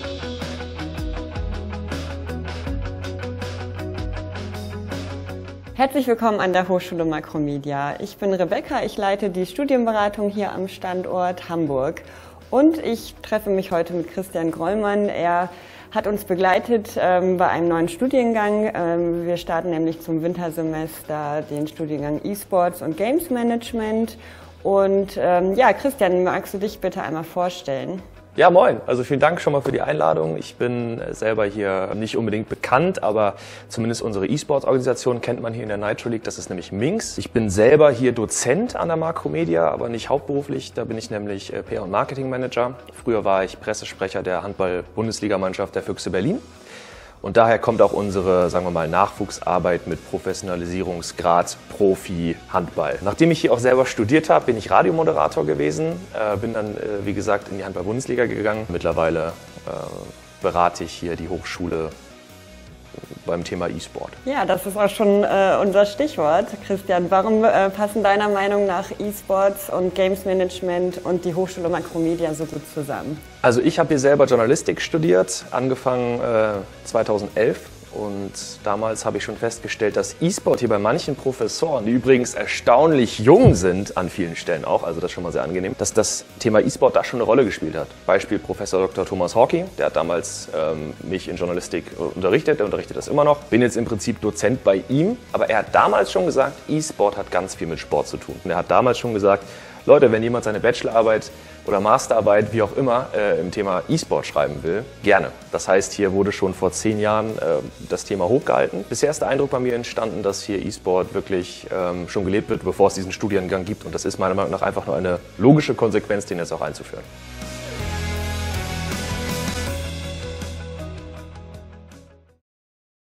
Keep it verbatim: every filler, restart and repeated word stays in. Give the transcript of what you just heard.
Herzlich willkommen an der Hochschule Makromedia. Ich bin Rebecca, ich leite die Studienberatung hier am Standort Hamburg. Und ich treffe mich heute mit Christian Grollmann. Er hat uns begleitet ähm, bei einem neuen Studiengang. Ähm, wir starten nämlich zum Wintersemester den Studiengang E-Sports und Games Management. Und ähm, ja, Christian, magst du dich bitte einmal vorstellen? Ja, moin. Also vielen Dank schon mal für die Einladung. Ich bin selber hier nicht unbedingt bekannt, aber zumindest unsere E-Sports-Organisation kennt man hier in der Nitro League. Das ist nämlich Minx. Ich bin selber hier Dozent an der Makromedia, aber nicht hauptberuflich. Da bin ich nämlich P R und Marketing Manager. Früher war ich Pressesprecher der Handball-Bundesligamannschaft der Füchse Berlin. Und daher kommt auch unsere, sagen wir mal, Nachwuchsarbeit mit Professionalisierungsgrad Profi-Handball. Nachdem ich hier auch selber studiert habe, bin ich Radiomoderator gewesen, äh, bin dann, äh, wie gesagt, in die Handball-Bundesliga gegangen. Mittlerweile äh, berate ich hier die Hochschule beim Thema E-Sport. Ja, das ist auch schon äh, unser Stichwort. Christian, warum äh, passen deiner Meinung nach E-Sports und Games Management und die Hochschule Makromedia so gut zusammen? Also ich habe hier selber Journalistik studiert, angefangen äh, zweitausendelf. Und damals habe ich schon festgestellt, dass E-Sport hier bei manchen Professoren, die übrigens erstaunlich jung sind, an vielen Stellen auch, also das ist schon mal sehr angenehm, dass das Thema E-Sport da schon eine Rolle gespielt hat. Beispiel Professor Doktor Thomas Hawkey, der hat damals ähm, mich in Journalistik unterrichtet, der unterrichtet das immer noch. Bin jetzt im Prinzip Dozent bei ihm, aber er hat damals schon gesagt, E-Sport hat ganz viel mit Sport zu tun. Und er hat damals schon gesagt, Leute, wenn jemand seine Bachelorarbeit oder Masterarbeit, wie auch immer, äh, im Thema E-Sport schreiben will, gerne. Das heißt, hier wurde schon vor zehn Jahren äh, das Thema hochgehalten. Bisher ist der Eindruck bei mir entstanden, dass hier E-Sport wirklich ähm, schon gelebt wird, bevor es diesen Studiengang gibt. Und das ist meiner Meinung nach einfach nur eine logische Konsequenz, den jetzt auch einzuführen.